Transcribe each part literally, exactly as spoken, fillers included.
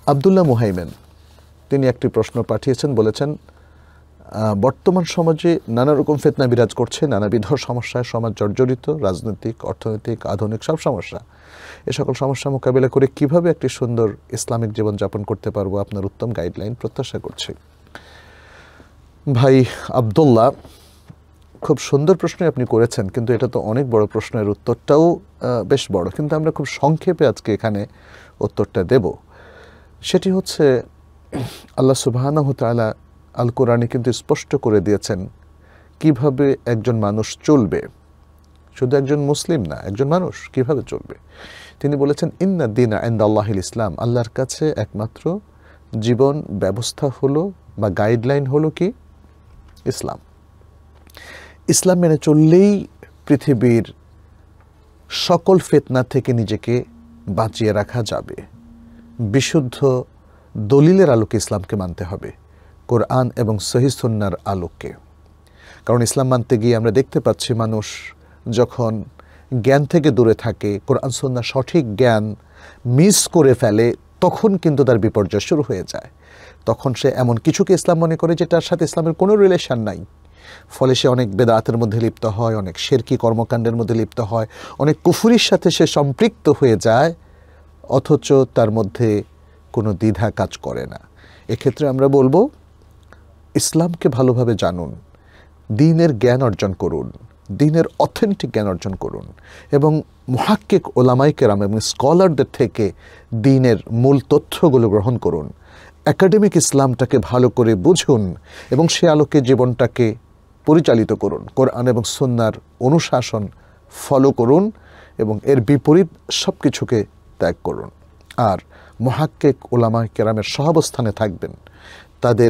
আব্দুল্লাহ মুহাইমেন তিনি একটি প্রশ্ন পাঠিয়েছেন, বলেছেন বর্তমান সমাজে নানা রকম ফিতনা বিরাজ করছে, নানাবিধ সমস্যায় সমাজ জর্জরিত, রাজনৈতিক, অর্থনৈতিক, আধুনিক সব সমস্যা। এ সকল সমস্যা মোকাবিলা করে কিভাবে একটি সুন্দর ইসলামিক জীবনযাপন করতে পারবো, আপনার উত্তম গাইডলাইন প্রত্যাশা করছি। ভাই আব্দুল্লাহ, খুব সুন্দর প্রশ্নই আপনি করেছেন, কিন্তু এটা তো অনেক বড় প্রশ্নের উত্তরটাও বেশ বড়, কিন্তু আমরা খুব সংক্ষেপে আজকে এখানে উত্তরটা দেব। সেটি হচ্ছে আল্লাহ সুবহানাহু ওয়া তাআলা আল কোরআনে কিন্তু স্পষ্ট করে দিয়েছেন কিভাবে একজন মানুষ চলবে, শুধু একজন মুসলিম না, একজন মানুষ কিভাবে চলবে। তিনি বলেছেন ইন্না দীনা ইনদাল্লাহিল ইসলাম, আল্লাহর কাছে একমাত্র জীবন ব্যবস্থা হলো বা গাইডলাইন হলো কি ইসলাম। ইসলাম মেনে চললেই পৃথিবীর সকল ফিতনা থেকে নিজেকে বাঁচিয়ে রাখা যাবে। বিশুদ্ধ দলিলের আলোকে ইসলামকে মানতে হবে, কোরআন এবং সহিহ সুন্নাহর আলোকে। কারণ ইসলাম মানতে গিয়ে আমরা দেখতে পাচ্ছি মানুষ যখন জ্ঞান থেকে দূরে থাকে, কোরআন সুন্নাহর সঠিক জ্ঞান মিস করে ফেলে, তখন কিন্তু তার বিপর্যয় শুরু হয়ে যায়। তখন সে এমন কিছুকে ইসলাম মনে করে যেটার সাথে ইসলামের কোনো রিলেশন নাই। ফলে সে অনেক বেদাতের মধ্যে লিপ্ত হয়, অনেক শিরকি কর্মকাণ্ডের মধ্যে লিপ্ত হয়, অনেক কুফরির সাথে সে সম্পৃক্ত হয়ে যায়, অথচ তার মধ্যে কোনো দ্বিধা কাজ করে না। এক্ষেত্রে আমরা বলবো ইসলামকে ভালোভাবে জানুন, দ্বীনের জ্ঞান অর্জন করুন, দ্বীনের অথেন্টিক জ্ঞান অর্জন করুন এবং মুহাক্কিক ওলামায়ে কেরাম এবং স্কলারদের থেকে দ্বীনের মূল তথ্যগুলো গ্রহণ করুন। একাডেমিক ইসলামটাকে ভালো করে বুঝুন এবং সে আলোকে জীবনটাকে পরিচালিত করুন। কোরআন এবং সুন্নাহর অনুশাসন ফলো করুন এবং এর বিপরীত সব কিছুকে ত্যাগ করুন। আর মুহাক্কিক ওলামায়ে কেরামের সহাবস্থানে থাকবেন, তাদের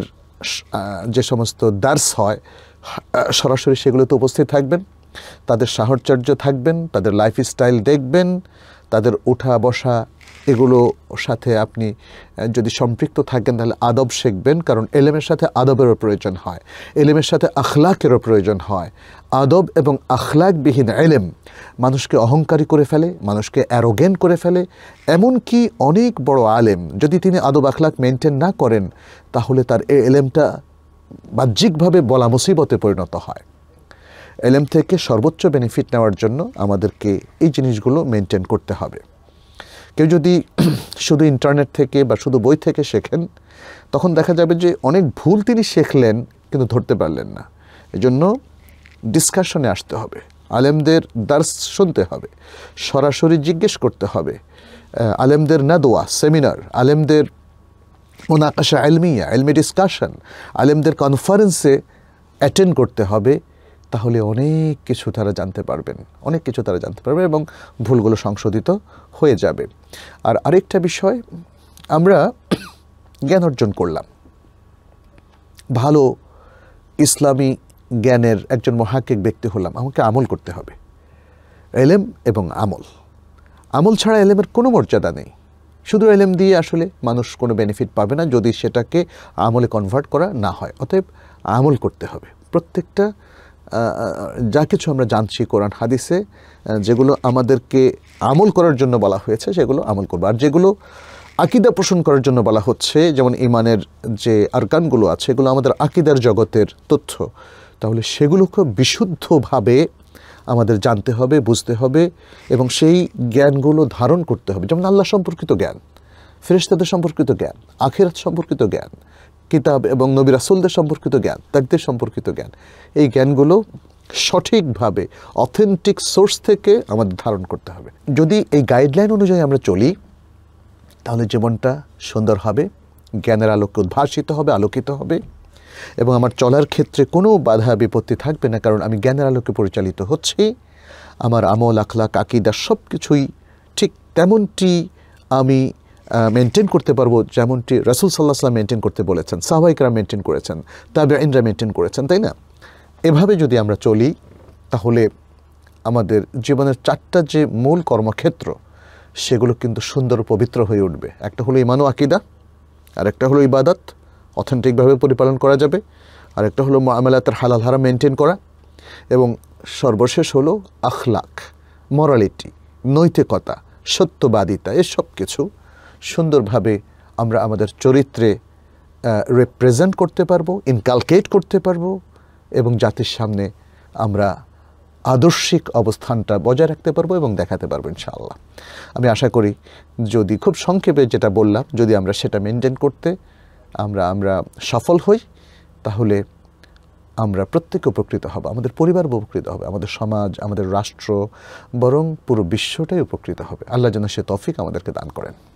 যে সমস্ত দার্স হয় সরাসরি সেগুলোতে উপস্থিত থাকবেন, তাদের সাহচর্য থাকবেন, তাদের লাইফস্টাইল দেখবেন, তাদের ওঠা বসা এগুলো সাথে আপনি যদি সম্পৃক্ত থাকেন তাহলে আদব শিখবেন, কারণ এলেমের সাথে আদবেরও প্রয়োজন হয়, এলেমের সাথে আখলাকেরও প্রয়োজন হয়। আদব এবং আখলাকবিহীন এলেম মানুষকে অহংকারী করে ফেলে, মানুষকে অ্যারোগেন্ট করে ফেলে। এমনকি অনেক বড় আলেম যদি তিনি আদব আখলাক মেনটেন না করেন তাহলে তার এই এলেমটা বাহ্যিকভাবে বলা মুসিবতে পরিণত হয়। এলেম থেকে সর্বোচ্চ বেনিফিট নেওয়ার জন্য আমাদেরকে এই জিনিসগুলো মেনটেন করতে হবে। কেউ যদি শুধু ইন্টারনেট থেকে বা শুধু বই থেকে শেখেন, তখন দেখা যাবে যে অনেক ভুল তিনি শেখলেন কিন্তু ধরতে পারলেন না। এজন্য ডিসকাশনে আসতে হবে, আলেমদের দার্স শুনতে হবে, সরাসরি জিজ্ঞেস করতে হবে, আলেমদের নাদোয়া সেমিনার, আলেমদের মুনাকাশা ইলমিয়া, ইলমি ডিসকাশন, আলেমদের কনফারেন্সে অ্যাটেন্ড করতে হবে। তাহলে অনেক কিছু তারা জানতে পারবেন, অনেক কিছু তারা জানতে পারবেন এবং ভুলগুলো সংশোধিত হয়ে যাবে। আর আরেকটা বিষয়, আমরা জ্ঞান অর্জন করলাম, ভালো ইসলামী জ্ঞানের একজন মুহাক্কিক ব্যক্তি হলাম, আমাকে আমল করতে হবে। এলেম এবং আমল, আমল ছাড়া এলেমের কোনো মর্যাদা নেই। শুধু এলেম দিয়ে আসলে মানুষ কোনো বেনিফিট পাবে না যদি সেটাকে আমলে কনভার্ট করা না হয়। অতএব আমল করতে হবে। প্রত্যেকটা যা কিছু আমরা জানছি কোরআন হাদিসে, যেগুলো আমাদেরকে আমল করার জন্য বলা হয়েছে সেগুলো আমল করবো। আর যেগুলো আকীদা পোষণ করার জন্য বলা হচ্ছে, যেমন ঈমানের যে আরকানগুলো আছে এগুলো আমাদের আকীদার জগতের তথ্য, তাহলে সেগুলো খুব বিশুদ্ধভাবে আমাদের জানতে হবে, বুঝতে হবে এবং সেই জ্ঞানগুলো ধারণ করতে হবে। যেমন আল্লাহ সম্পর্কিত জ্ঞান, ফেরেশতাদের সম্পর্কিত জ্ঞান, আখিরাত সম্পর্কিত জ্ঞান, কিতাব এবং নবী রাসূলদের সম্পর্কিত জ্ঞান, তাকদীর সম্পর্কিত জ্ঞান, এই জ্ঞানগুলো সঠিকভাবে অথেন্টিক সোর্স থেকে আমাদের ধারণ করতে হবে। যদি এই গাইডলাইন অনুযায়ী আমরা চলি তাহলে জীবনটা সুন্দর হবে, জ্ঞানের আলোকে উদ্ভাসিত হবে, আলোকিত হবে এবং আমার চলার ক্ষেত্রে কোনো বাধা বিপত্তি থাকবে না, কারণ আমি জ্ঞানের আলোকে পরিচালিত হচ্ছি। আমার আমল, আখলাক, আকীদা সব কিছুই ঠিক তেমনটি আমি মেনটেন করতে পারবো যেমনটি রাসূল সাল্লাল্লাহু আলাইহি ওয়াসাল্লাম মেনটেন করতে বলেছেন, সাহাবায়ে কেরাম মেনটেন করেছেন, তাবেঈনরা মেনটেন করেছেন, তাই না? এভাবে যদি আমরা চলি তাহলে আমাদের জীবনের চারটা যে মূল কর্মক্ষেত্র সেগুলো কিন্তু সুন্দর পবিত্র হয়ে উঠবে। একটা হলো ঈমান ও আকীদা, আর একটা হলো ইবাদত, অথেন্টিকভাবে পরিপালন করা যাবে, আর একটা হলো মুআমালাতের হালাল হারাম মেনটেন করা, এবং সর্বশেষ হলো আখলাক, মরালিটি, নৈতিকতা, সত্যবাদিতা, এসব কিছু সুন্দরভাবে আমরা আমাদের চরিত্রে রিপ্রেজেন্ট করতে পারবো, ইনকালকেট করতে পারবো এবং জাতির সামনে আমরা আদর্শিক অবস্থানটা বজায় রাখতে পারবো এবং দেখাতে পারবো ইনশাআল্লাহ। আমি আশা করি যদি খুব সংক্ষেপে যেটা বললাম, যদি আমরা সেটা মেনটেন করতে আমরা আমরা সফল হই, তাহলে আমরা প্রত্যেকে উপকৃত হব, আমাদের পরিবার উপকৃত হবে, আমাদের সমাজ, আমাদের রাষ্ট্র, বরং পুরো বিশ্বটাই উপকৃত হবে। আল্লাহ যেন সে তৌফিক আমাদেরকে দান করেন।